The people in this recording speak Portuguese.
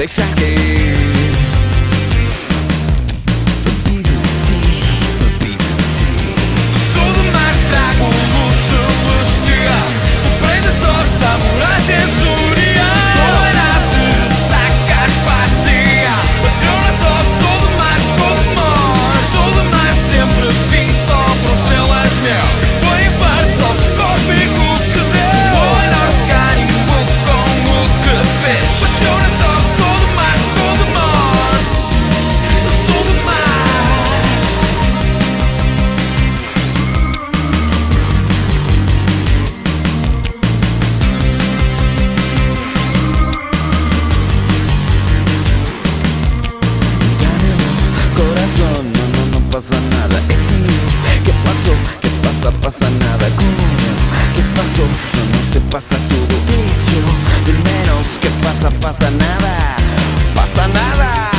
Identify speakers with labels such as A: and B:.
A: paisaje. Sou do mar, trago luz celestial, surpreendedor, samurai sensorial. Poeira de ressaca espacial, bateu na sorte. Sou do mar, sou do mar, sempre vim só para estrelas mel. Foi infarto, salto cósmico que deu. Poeira orgânico com o que fez. Bateu na sorte. Sou do mar, sou do norte, sou do mar. Corazón, no pasa nada. Tío, ¿qué pasó? ¿Qué pasa nada. ¿Cómo? ¿Qué pasó? No se pasa todo. De hecho, al menos, ¿qué pasa nada. Pasa nada.